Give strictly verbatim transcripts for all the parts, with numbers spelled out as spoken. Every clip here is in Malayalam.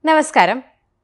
നമസ്കാരം.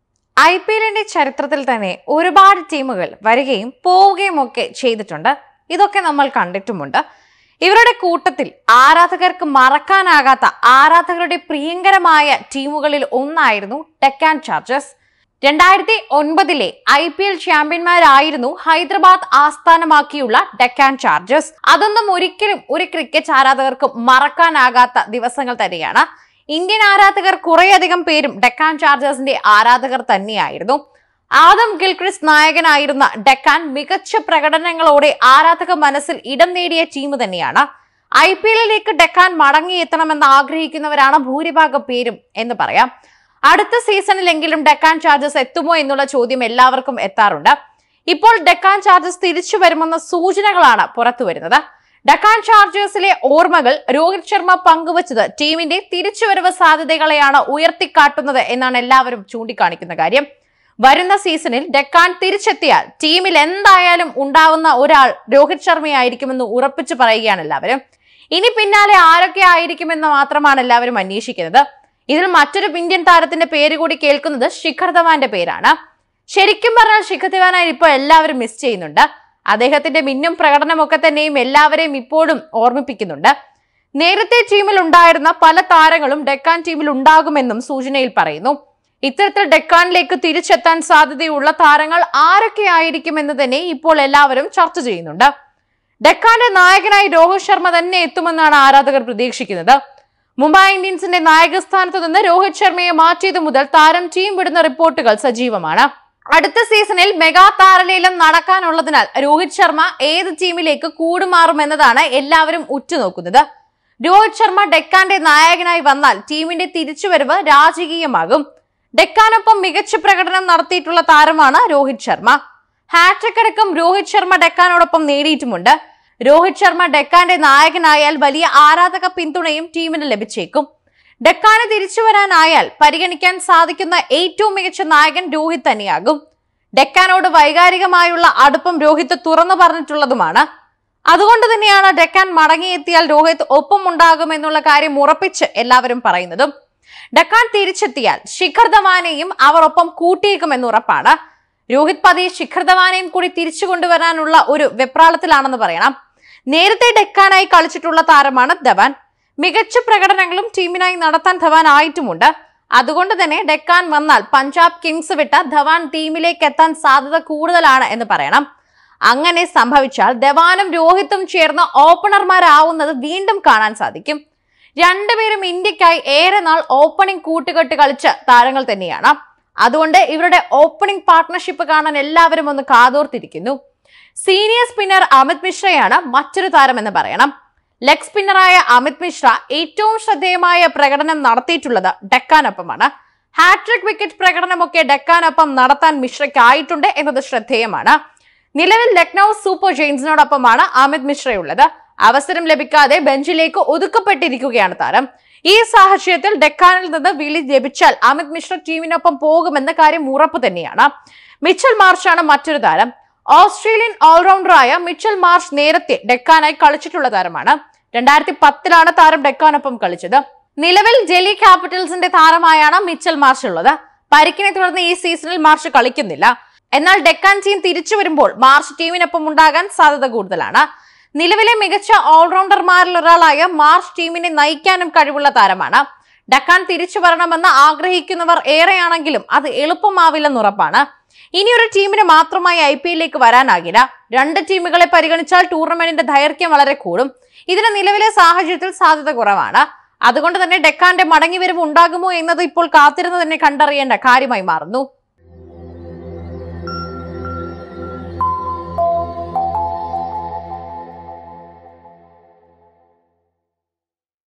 ഐ പി എല്ലിന്റെ ചരിത്രത്തിൽ തന്നെ ഒരുപാട് ടീമുകൾ വരികയും പോവുകയും ഒക്കെ ചെയ്തിട്ടുണ്ട്. ഇതൊക്കെ നമ്മൾ കണ്ടിട്ടുമുണ്ട്. ഇവരുടെ കൂട്ടത്തിൽ ആരാധകർക്ക് മറക്കാനാകാത്ത ആരാധകരുടെ പ്രിയങ്കരമായ ടീമുകളിൽ ഒന്നായിരുന്നു ഡെക്കാൻ ചാർജേഴ്സ്. രണ്ടായിരത്തി ഒൻപതിലെ ഐ പി എൽ ചാമ്പ്യന്മാരായിരുന്നു ഹൈദരാബാദ് ആസ്ഥാനമാക്കിയുള്ള ഡെക്കാൻ ചാർജേഴ്സ്. അതൊന്നും ഒരിക്കലും ഒരു ക്രിക്കറ്റ് ആരാധകർക്ക് മറക്കാനാകാത്ത ദിവസങ്ങൾ തന്നെയാണ്. ഇന്ത്യൻ ആരാധകർ കുറേയധികം പേരും ഡെക്കാൻ ചാർജേഴ്സിന്റെ ആരാധകർ തന്നെയായിരുന്നു. ആദം ഗിൽക്രിസ്റ്റ് നായകനായിരുന്ന ഡെക്കാൻ മികച്ച പ്രകടനങ്ങളോടെ ആരാധക മനസ്സിൽ ഇടം നേടിയ ടീം തന്നെയാണ്. ഐ പി എല്ലിലേക്ക് ഡെക്കാൻ മടങ്ങിയെത്തണമെന്ന് ആഗ്രഹിക്കുന്നവരാണ് ഭൂരിഭാഗം പേരും എന്ന് പറയാം. അടുത്ത സീസണിലെങ്കിലും ഡെക്കാൻ ചാർജേഴ്സ് എത്തുമോ എന്നുള്ള ചോദ്യം എല്ലാവർക്കും എത്താറുണ്ട്. ഇപ്പോൾ ഡെക്കാൻ ചാർജേഴ്സ് തിരിച്ചു വരുമെന്ന സൂചനകളാണ് പുറത്തു വരുന്നത്. ഡെക്കാൻ ചാർജേഴ്സിലെ ഓർമ്മകൾ രോഹിത് ശർമ്മ പങ്കുവച്ചത് ടീമിന്റെ തിരിച്ചുവരവ് സാധ്യതകളെയാണ് ഉയർത്തിക്കാട്ടുന്നത് എന്നാണ് എല്ലാവരും ചൂണ്ടിക്കാണിക്കുന്ന കാര്യം. വരുന്ന സീസണിൽ ഡെക്കാൻ തിരിച്ചെത്തിയാൽ ടീമിൽ എന്തായാലും ഉണ്ടാവുന്ന ഒരാൾ രോഹിത് ശർമ്മയായിരിക്കുമെന്ന് ഉറപ്പിച്ചു പറയുകയാണ് എല്ലാവരും. ഇനി പിന്നാലെ ആരൊക്കെ ആയിരിക്കുമെന്ന് മാത്രമാണ് എല്ലാവരും അന്വേഷിക്കുന്നത്. ഇതിൽ മറ്റൊരു ഇന്ത്യൻ താരത്തിന്റെ പേര് കൂടി കേൾക്കുന്നത് ശിഖർധവാന്റെ പേരാണ്. ശരിക്കും പറഞ്ഞാൽ ശിഖർധവാനെ ഇപ്പോൾ എല്ലാവരും മിസ് ചെയ്യുന്നുണ്ട്. അദ്ദേഹത്തിന്റെ മിന്നും പ്രകടനമൊക്കെ തന്നെയും എല്ലാവരെയും ഇപ്പോഴും ഓർമ്മിപ്പിക്കുന്നുണ്ട്. നേരത്തെ ടീമിൽ ഉണ്ടായിരുന്ന പല താരങ്ങളും ഡെക്കാൻ ടീമിൽ ഉണ്ടാകുമെന്നും സൂചനയിൽ പറയുന്നു. ഇത്തരത്തിൽ ഡെക്കാനിലേക്ക് തിരിച്ചെത്താൻ സാധ്യതയുള്ള താരങ്ങൾ ആരൊക്കെയായിരിക്കുമെന്ന് തന്നെ ഇപ്പോൾ എല്ലാവരും ചർച്ച ചെയ്യുന്നുണ്ട്. ഡെക്കാന്റെ നായകനായി രോഹിത് ശർമ്മ തന്നെ എത്തുമെന്നാണ് ആരാധകർ പ്രതീക്ഷിക്കുന്നത്. മുംബൈ ഇന്ത്യൻസിന്റെ നായകസ്ഥാനത്ത് നിന്ന് രോഹിത് ശർമ്മയെ മാറ്റിയത് മുതൽ താരം ടീം വിടുന്ന റിപ്പോർട്ടുകൾ സജീവമാണ്. അടുത്ത സീസണിൽ മെഗാ താരലേലം നടക്കാനുള്ളതിനാൽ രോഹിത് ശർമ്മ ഏത് ടീമിലേക്ക് കൂടുമാറുമെന്നതാണ് എല്ലാവരും ഉറ്റുനോക്കുന്നത്. രോഹിത് ശർമ്മ ഡെക്കാന്റെ നായകനായി വന്നാൽ ടീമിന്റെ തിരിച്ചുവരവ് രാജകീയമാകും. ഡെക്കാനൊപ്പം മികച്ച പ്രകടനം നടത്തിയിട്ടുള്ള താരമാണ് രോഹിത് ശർമ്മ. ഹാട്രിക് അടക്കം രോഹിത് ശർമ്മ ഡെക്കാനോടൊപ്പം നേടിയിട്ടുമുണ്ട്. രോഹിത് ശർമ്മ ഡെക്കാന്റെ നായകനായാൽ വലിയ ആരാധക പിന്തുണയും ടീമിന് ലഭിച്ചേക്കും. ഡെക്കാന് തിരിച്ചു വരാനായാൽ പരിഗണിക്കാൻ സാധിക്കുന്ന ഏറ്റവും മികച്ച നായകൻ രോഹിത് തന്നെയാകും. ഡെക്കാനോട് വൈകാരികമായുള്ള അടുപ്പം രോഹിത് തുറന്നു പറഞ്ഞിട്ടുള്ളതുമാണ്. അതുകൊണ്ട് തന്നെയാണ് ഡെക്കാൻ മടങ്ങിയെത്തിയാൽ രോഹിത് ഒപ്പം ഉണ്ടാകുമെന്നുള്ള കാര്യം ഉറപ്പിച്ച് എല്ലാവരും പറയുന്നതും. ഡെക്കാൻ തിരിച്ചെത്തിയാൽ ശിഖർധവാനെയും അവർ ഒപ്പം കൂട്ടിയേക്കുമെന്ന് ഉറപ്പാണ്. രോഹിത് പതിയെ ശിഖർധവാനെയും കൂടി തിരിച്ചു കൊണ്ടുവരാനുള്ള ഒരു വെപ്രാളത്തിലാണെന്ന് പറയണം. നേരത്തെ ഡെക്കാനായി കളിച്ചിട്ടുള്ള താരമാണ് ധവാൻ. മികച്ച പ്രകടനങ്ങളും ടീമിനായി നടത്താൻ ധവാൻ ആയിട്ടുമുണ്ട്. അതുകൊണ്ട് തന്നെ ഡെക്കാൻ വന്നാൽ പഞ്ചാബ് കിങ്സ് വിട്ട ധവാൻ ടീമിലേക്ക് എത്താൻ സാധ്യത കൂടുതലാണ് എന്ന് പറയണം. അങ്ങനെ സംഭവിച്ചാൽ ധവാനും രോഹിത്തും ചേർന്ന് ഓപ്പണർമാരാവുന്നത് വീണ്ടും കാണാൻ സാധിക്കും. രണ്ടുപേരും ഇന്ത്യക്കായി ഏറെ നാൾ ഓപ്പണിംഗ് കൂട്ടുകെട്ട് കളിച്ച താരങ്ങൾ തന്നെയാണ്. അതുകൊണ്ട് ഇവരുടെ ഓപ്പണിംഗ് പാർട്ട്ണർഷിപ്പ് കാണാൻ എല്ലാവരും ഒന്ന് കാതോർത്തിരിക്കുന്നു. സീനിയർ സ്പിന്നർ അമിത് മിശ്രയാണ് മറ്റൊരു താരം എന്ന് പറയണം. ലെഗ് സ്പിന്നറായ അമിത് മിശ്ര ഏറ്റവും ശ്രദ്ധേയമായ പ്രകടനം നടത്തിയിട്ടുള്ളത് ഡെക്കാനൊപ്പമാണ്. ഹാട്രിക് വിക്കറ്റ് പ്രകടനമൊക്കെ ഡെക്കാനൊപ്പം നടത്താൻ മിശ്രയ്ക്കായിട്ടുണ്ട് എന്നത് ശ്രദ്ധേയമാണ്. നിലവിൽ ലക്നൌ സൂപ്പർ ജെയിൻസിനോടൊപ്പമാണ് അമിത് മിശ്രയുള്ളത്. അവസരം ലഭിക്കാതെ ബെഞ്ചിലേക്ക് ഒതുക്കപ്പെട്ടിരിക്കുകയാണ് താരം. ഈ സാഹചര്യത്തിൽ ഡെക്കാനിൽ നിന്ന് വിളി ലഭിച്ചാൽ അമിത് മിശ്ര ടീമിനൊപ്പം പോകുമെന്ന കാര്യം ഉറപ്പ് തന്നെയാണ്. മിച്ചൽ മാർഷാണ് മറ്റൊരു താരം. ഓസ്ട്രേലിയൻ ഓൾറൗണ്ടറായ മിച്ചൽ മാർഷ് നേരത്തെ ഡെക്കാനായി കളിച്ചിട്ടുള്ള താരമാണ്. രണ്ടായിരത്തി പത്തിലാണ് താരം ഡെക്കാനൊപ്പം കളിച്ചത്. നിലവിൽ ഡൽഹി ക്യാപിറ്റൽസിന്റെ താരമായാണ് മിച്ചൽ മാർഷ് ഉള്ളത്. പരിക്കിനെ തുടർന്ന് ഈ സീസണിൽ മാർഷ് കളിക്കുന്നില്ല. എന്നാൽ ഡെക്കാൻ ടീം തിരിച്ചു വരുമ്പോൾ മാർഷ് ടീമിനൊപ്പം ഉണ്ടാകാൻ സാധ്യത കൂടുതലാണ്. നിലവിലെ മികച്ച ഓൾറൗണ്ടർമാരിൽ ഒരാളായ മാർഷ് ടീമിനെ നയിക്കാനും കഴിവുള്ള താരമാണ്. ഡെക്കാൻ തിരിച്ചു വരണമെന്ന് ആഗ്രഹിക്കുന്നവർ ഏറെയാണെങ്കിലും അത് എളുപ്പമാവില്ലെന്ന് ഉറപ്പാണ്. ഇനി ഒരു ടീമിന് മാത്രമായി ഐ പി എല്ലിലേക്ക് വരാനാകില്ല. രണ്ട് ടീമുകളെ പരിഗണിച്ചാൽ ടൂർണമെന്റിന്റെ ദൈർഘ്യം വളരെ കൂടും. ഇതിന് നിലവിലെ സാഹചര്യത്തിൽ സാധ്യത കുറവാണ്. അതുകൊണ്ട് തന്നെ ഡെക്കാന്റെ മടങ്ങിവരവ് ഉണ്ടാകുമോ എന്നത് ഇപ്പോൾ കാത്തിരുന്ന് തന്നെ കണ്ടറിയേണ്ട കാര്യമായി മാറുന്നു.